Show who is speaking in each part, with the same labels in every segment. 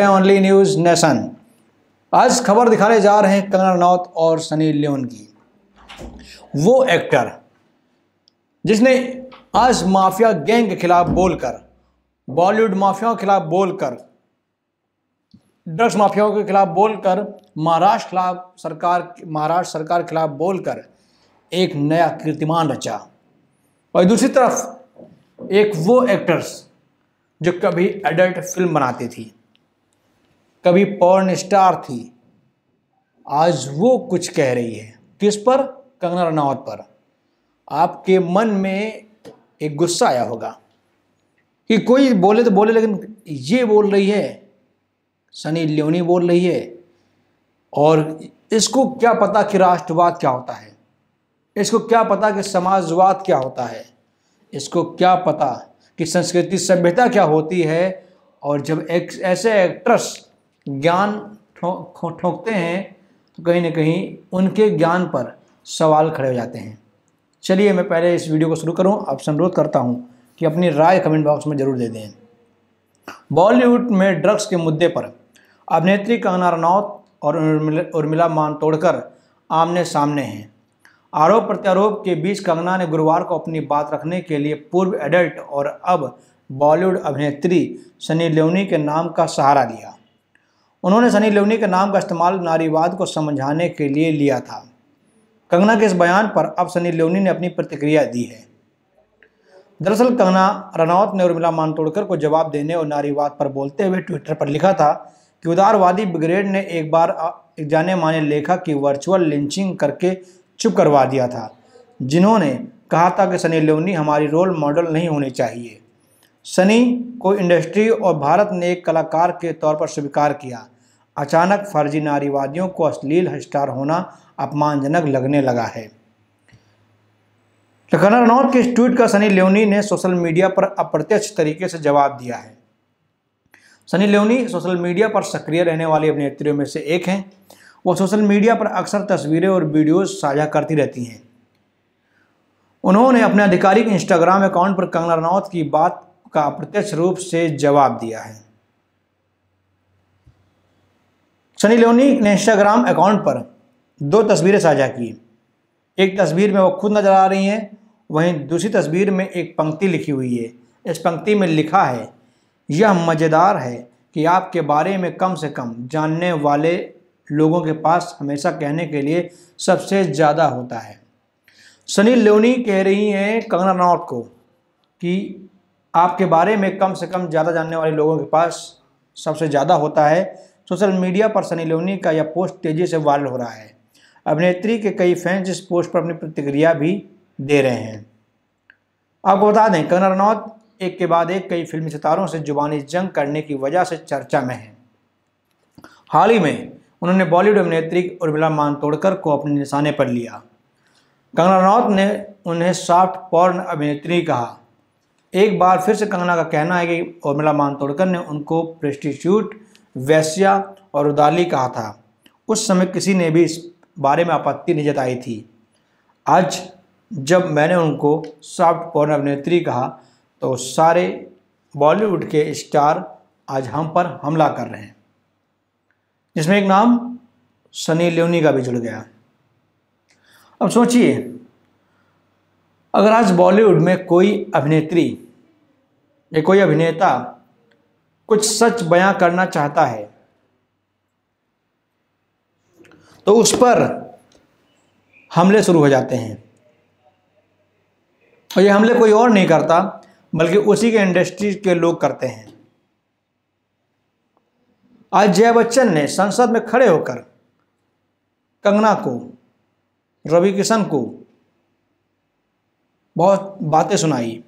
Speaker 1: Only news nation. आज खबर दिखाने जा रहे हैं कंगना रनौत और सनी लियोन की। वो एक्टर जिसने आज माफिया गैंग के खिलाफ बोलकर, बॉलीवुड माफियाओं के खिलाफ बोलकर, ड्रग्स माफियाओं के खिलाफ बोलकर, महाराष्ट्र सरकार के खिलाफ बोलकर एक नया कीर्तिमान रचा। और दूसरी तरफ एक वो एक्टर्स जो कभी एडल्ट फिल्म बनाती थी, कभी पॉर्न स्टार थी, आज वो कुछ कह रही है। किस पर? कंगना रनौत पर। आपके मन में एक गुस्सा आया होगा कि कोई बोले तो बोले, लेकिन ये बोल रही है, सनी लियोनी बोल रही है, और इसको क्या पता कि राष्ट्रवाद क्या होता है, इसको क्या पता कि समाजवाद क्या होता है, इसको क्या पता कि संस्कृति सभ्यता क्या होती है। और जब ऐसे एक्ट्रेस ज्ञान ठोंकते हैं तो कहीं ना कहीं उनके ज्ञान पर सवाल खड़े हो जाते हैं। चलिए मैं पहले इस वीडियो को शुरू करूं, आपसे अनुरोध करता हूं कि अपनी राय कमेंट बॉक्स में ज़रूर दे दें। बॉलीवुड में ड्रग्स के मुद्दे पर अभिनेत्री कंगना रनौत और उर्मिला मातोंडकर आमने सामने हैं। आरोप प्रत्यारोप के बीच कंगना ने गुरुवार को अपनी बात रखने के लिए पूर्व एडल्ट और अब बॉलीवुड अभिनेत्री सनी लियोनी के नाम का सहारा लिया। उन्होंने सनी लियोनी के नाम का इस्तेमाल नारीवाद को समझाने के लिए लिया था। कंगना के इस बयान पर अब सनी लियोनी ने अपनी प्रतिक्रिया दी है। दरअसल कंगना रनौत ने उर्मिला मातोंडकर को जवाब देने और नारीवाद पर बोलते हुए ट्विटर पर लिखा था कि उदारवादी ब्रिगेड ने एक बार एक जाने माने लेखक की वर्चुअल लिंचिंग करके चुप करवा दिया था, जिन्होंने कहा था कि सनी लियोनी हमारी रोल मॉडल नहीं होनी चाहिए। सनी को इंडस्ट्री और भारत ने एक कलाकार के तौर पर स्वीकार किया। अचानक फर्जी नारीवादियों को अश्लील स्टार होना अपमानजनक लगने लगा है। कंगना रनौत के इस ट्वीट का सनी लियोनी ने सोशल मीडिया पर अप्रत्यक्ष तरीके से जवाब दिया है। सनी लियोनी सोशल मीडिया पर सक्रिय रहने वाली अभिनेत्रियों में से एक हैं। वो सोशल मीडिया पर अक्सर तस्वीरें और वीडियोज साझा करती रहती हैं। उन्होंने अपने आधिकारिक इंस्टाग्राम अकाउंट पर कंगना रनौत की बात का अप्रत्यक्ष रूप से जवाब दिया है। सनी लियोनी ने इंस्टाग्राम अकाउंट पर 2 तस्वीरें साझा की। एक तस्वीर में वो खुद नजर आ रही हैं, वहीं दूसरी तस्वीर में एक पंक्ति लिखी हुई है। इस पंक्ति में लिखा है, यह मज़ेदार है कि आपके बारे में कम से कम जानने वाले लोगों के पास हमेशा कहने के लिए सबसे ज़्यादा होता है। सनी लियोनी कह रही हैं कंगना रनौत को कि आपके बारे में कम से कम ज़्यादा जानने वाले लोगों के पास सबसे ज़्यादा होता है। सोशल मीडिया पर सनी लियोनी का यह पोस्ट तेज़ी से वायरल हो रहा है। अभिनेत्री के कई फैंस इस पोस्ट पर अपनी प्रतिक्रिया भी दे रहे हैं। आपको बता दें, कंगना रनौत एक के बाद एक कई फिल्मी सितारों से जुबानी जंग करने की वजह से चर्चा में है। हाल ही में उन्होंने बॉलीवुड अभिनेत्री उर्मिला मातोंडकर को अपने निशाने पर लिया। कंगना रनौत ने उन्हें सॉफ्ट पॉर्न अभिनेत्री कहा। एक बार फिर से कंगना का कहना है कि उर्मिला मातोंडकर ने उनको प्रोस्टिट्यूट, वेश्या और उदाली कहा था। उस समय किसी ने भी इस बारे में आपत्ति नहीं जताई थी। आज जब मैंने उनको सॉफ्ट पॉर्न अभिनेत्री कहा तो सारे बॉलीवुड के स्टार आज हम पर हमला कर रहे हैं, जिसमें एक नाम सनी लियोनी का भी जुड़ गया। अब सोचिए, अगर आज बॉलीवुड में कोई अभिनेत्री या कोई अभिनेता कुछ सच बयां करना चाहता है तो उस पर हमले शुरू हो जाते हैं। और ये हमले कोई और नहीं करता बल्कि उसी के इंडस्ट्री के लोग करते हैं। आज जया बच्चन ने संसद में खड़े होकर कंगना को, रवि किशन को बहुत बातें सुनाई।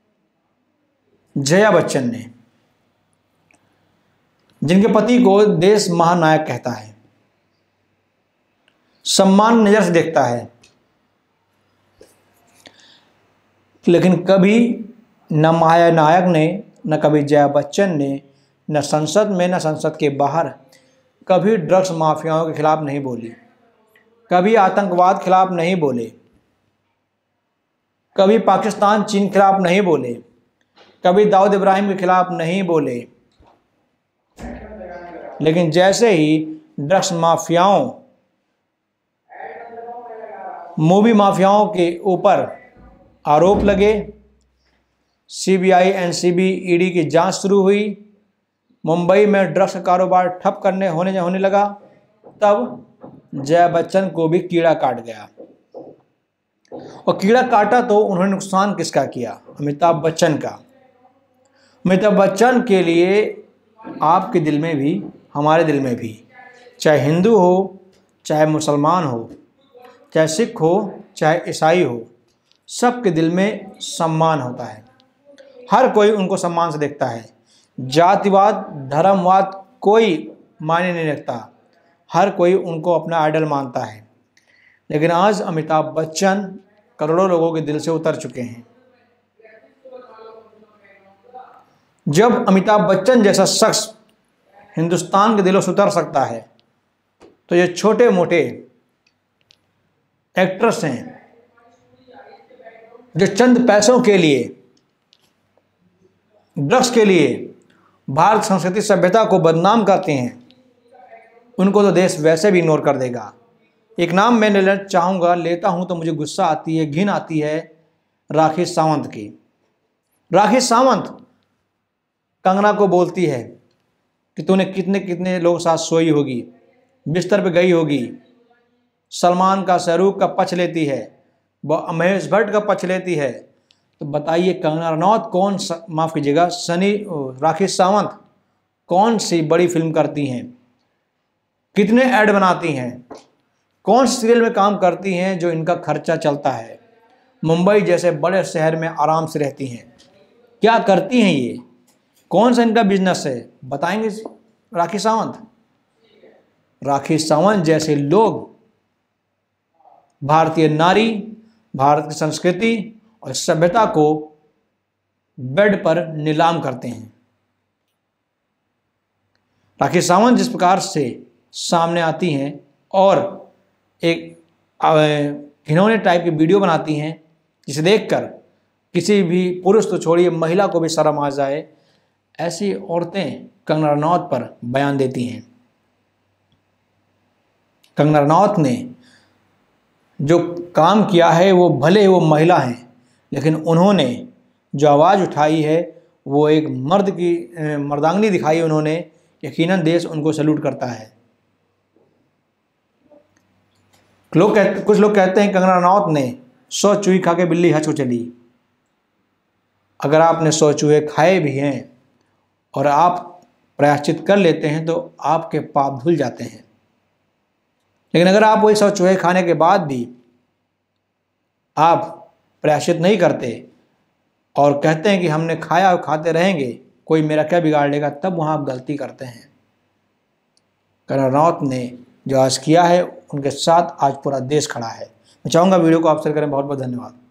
Speaker 1: जया बच्चन ने, जिनके पति को देश महानायक कहता है, सम्मान नजर से देखता है, लेकिन कभी न महानायक ने, न कभी जया बच्चन ने, न संसद में न संसद के बाहर कभी ड्रग्स माफियाओं के खिलाफ नहीं बोली, कभी आतंकवाद खिलाफ नहीं बोले, कभी पाकिस्तान चीन के खिलाफ नहीं बोले, कभी दाऊद इब्राहिम के खिलाफ नहीं बोले। लेकिन जैसे ही ड्रग्स माफियाओं, मूवी माफियाओं के ऊपर आरोप लगे, सीबीआई, एनसीबी, ईडी की जांच शुरू हुई, मुंबई में ड्रग्स का कारोबार ठप होने लगा, तब जया बच्चन को भी कीड़ा काट गया। और कीड़ा काटा तो उन्होंने नुकसान किसका किया? अमिताभ बच्चन का। अमिताभ बच्चन के लिए आपके दिल में भी, हमारे दिल में भी, चाहे हिंदू हो, चाहे मुसलमान हो, चाहे सिख हो, चाहे ईसाई हो, सबके दिल में सम्मान होता है। हर कोई उनको सम्मान से देखता है। जातिवाद, धर्मवाद कोई मायने नहीं रखता, हर कोई उनको अपना आइडल मानता है। लेकिन आज अमिताभ बच्चन करोड़ों लोगों के दिल से उतर चुके हैं। जब अमिताभ बच्चन जैसा शख्स हिंदुस्तान के दिलों से उतर सकता है, तो ये छोटे मोटे एक्टर्स हैं जो चंद पैसों के लिए, ड्रग्स के लिए भारत संस्कृति सभ्यता को बदनाम करते हैं, उनको तो देश वैसे भी इग्नोर कर देगा। एक नाम मैं लेता हूं तो मुझे गुस्सा आती है, घिन आती है, राखी सावंत की। राखी सावंत कंगना को बोलती है कि तूने कितने कितने लोगों के साथ सोई होगी, बिस्तर पे गई होगी, सलमान का, शाहरुख का पक्ष लेती है, महेश भट्ट का पक्ष लेती है। तो बताइए कंगना रनौत माफ़ कीजिएगा, राखी सावंत कौन सी बड़ी फिल्म करती हैं, कितने ऐड बनाती हैं, कौन सी सीरियल में काम करती हैं जो इनका खर्चा चलता है, मुंबई जैसे बड़े शहर में आराम से रहती हैं, क्या करती हैं ये, कौन सा इनका बिजनेस है, बताएंगे राखी सावंत? राखी सावंत जैसे लोग भारतीय नारी, भारत की संस्कृति और सभ्यता को बेड पर नीलाम करते हैं। राखी सावंत जिस प्रकार से सामने आती हैं और एक घिनौने टाइप की वीडियो बनाती हैं, जिसे देखकर किसी भी पुरुष तो छोड़िए महिला को भी शर्म आ जाए, ऐसी औरतें कंगना रनौत पर बयान देती हैं। कंगना रनौत ने जो काम किया है, वो भले वो महिला हैं, लेकिन उन्होंने जो आवाज़ उठाई है वो एक मर्द की मर्दांगनी दिखाई उन्होंने। यकीनन देश उनको सैल्यूट करता है। कुछ लोग कहते हैं कंगना रनौत ने 100 चूहे खा के बिल्ली हज को चली। अगर आपने 100 चूहे खाए भी हैं और आप प्रायश्चित कर लेते हैं तो आपके पाप धुल जाते हैं। लेकिन अगर आप वही 100 चूहे खाने के बाद भी आप प्रायश्चित नहीं करते और कहते हैं कि हमने खाया और खाते रहेंगे, कोई मेरा क्या बिगाड़ लेगा, तब वहाँ आप गलती करते हैं। कंगना रनौत ने जो आज किया है, उनके साथ आज पूरा देश खड़ा है। मैं चाहूँगा वीडियो को आप शेयर करें। बहुत बहुत धन्यवाद।